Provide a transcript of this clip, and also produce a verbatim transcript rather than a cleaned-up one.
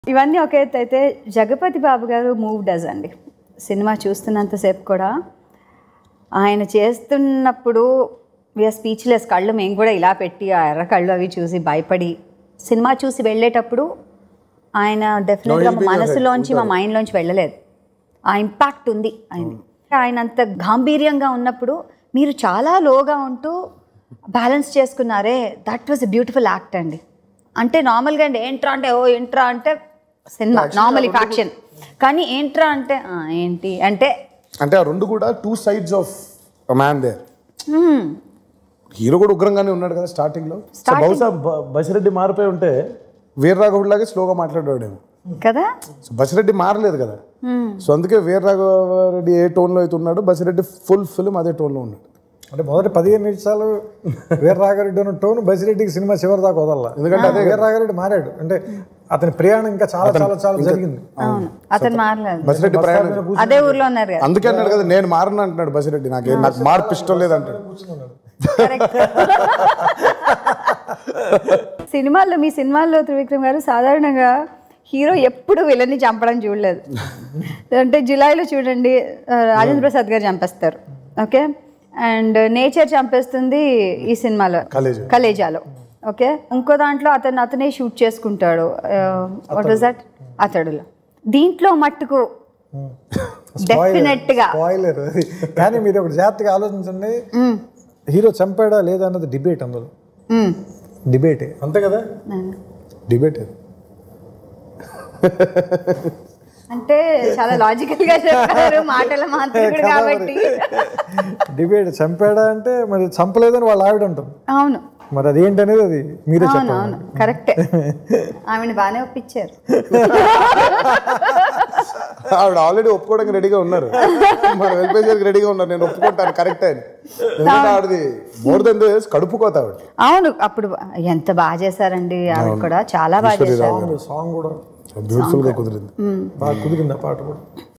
ఇవన్నీ ఒక ఎత్తు అయితే జగపతి బాబు గారు మూవ్ డస్ అండి. సినిమా చూస్తున్నంతసేపు కూడా ఆయన చేస్తున్నప్పుడు వీఆర్ స్పీచ్లెస్, కళ్ళు మేము కూడా ఇలా పెట్టి ఆ ఎర్ర కళ్ళు అవి చూసి భయపడి సినిమా చూసి వెళ్ళేటప్పుడు ఆయన డెఫినెట్గా మా మనసులోంచి మా మైండ్లోంచి వెళ్ళలేదు. ఆ ఇంపాక్ట్ ఉంది ఆయన. ఆయన అంత గాంభీర్యంగా ఉన్నప్పుడు మీరు చాలా లోగా ఉంటూ బ్యాలెన్స్ చేసుకున్నారే, that was a beautiful act అండి. అంటే నార్మల్గా అండి ఏంట్రా అంటే ఓ ఏంట్రా అంటే సినిమా నార్మల్ ఫ్యాక్షన్, కానీ ఏంట్రా అంటే ఏంటి అంటే అంటే ఆ రెండు కూడా two sides of a man there. Hero కూడా ఉగ్రంగానే ఉన్నాడు కదా స్టార్టింగ్ లో. బహుశా బసిరెడ్డి మారిపోయి ఉంటే వీర్రాఘవుడి లాగే స్లోగా మాట్లాడేవాడేమో కదా. సో బసిరెడ్డి మారలేదు కదా, సో అందుకే వీర్రాఘవరెడ్డి ఏ టోన్ లో అయితే ఉన్నాడు, బసిరెడ్డి ఫుల్ ఫిల్మ్ అదే టోన్ లో ఉన్నాడు. అంటే మొదటి పదిహేను నిమిషాలు వీర్రాఘవరెడ్డి ఉన్న టోన్ బసిరెడ్డికి సినిమా చివరి దాకా వదల. ఎందుకంటే అదే వీర్రాఘవరెడ్డి మారాడు అంటే అతని ప్రయాణం ఇంకా చాలా చాలా చాలా జరిగింది. అవును, అతను మారలేదు. బసిరెడ్డి ప్రయాణం అదే ఊర్లో ఉన్నారు కదా, అందుకే అన్నాడు కదా నేను మారను అంటున్నాడు బసిరెడ్డి. నాకు నాకు మార్పు ఇష్టం లేదంటాడు. సినిమాల్లో మీ సినిమాల్లో త్రివిక్రమ్ గారు సాధారణంగా హీరో ఎప్పుడు విలన్ని చంపడం చూడలేదు. అంటే జులైలో చూడండి రాజేంద్ర ప్రసాద్ గారు చంపేస్తారు, ఓకే, అండ్ నేచర్ చంపేస్తుంది ఈ సినిమాలో కలేజాలో, ఓకే. ఇంకో దాంట్లో అతను అతనే షూట్ చేసుకుంటాడు, వాట్ వాజ్ దట్ అతడులో. దీంట్లో మట్టుకు డెఫినెట్ గా స్పాయిలర్. కానీ మీరు ఒకటి జాగ్రత్తగా ఆలోచించండి, హీరో చంపాడా లేదా అన్నది డిబేట్. అందులో డిబేటే, అంతే కదా, డిబేట్. అంటే చాలా లాజికల్ గా చెప్పారు, మాటల మాత్రమే కాబట్టి. డిబేట్ చంపాడా అంటే మరి చంపలేదని వాళ్ళు ఆవిడ అంటారు. అవును, మరి అదేంటి అనేది అది మీరే చెప్పండి. అవును కరెక్టే, ఆవిడ బాగానే ఒప్పించారు. ఆవిడ ఆల్రెడీ ఒప్పుకోవడానికి రెడీగా ఉన్నారు, మనం వెళ్ళిపోయేసరికి రెడీగా ఉన్నారు, నేను ఒప్పుకుంటాను కరెక్ట్ అని. ఎందుకంటే ఆవిడది మోర్ దెన్ దిస్ కడుపుకోత ఆవిడ. అవును, అప్పుడు ఎంత బాగా చేశారండి ఆవిడ కూడా, చాలా బాగా చేశారు. సాంగ్ కూడా బ్యూటిఫుల్ గా కుదిరింది, బాగా కుదిరింది ఆ పాట కూడా.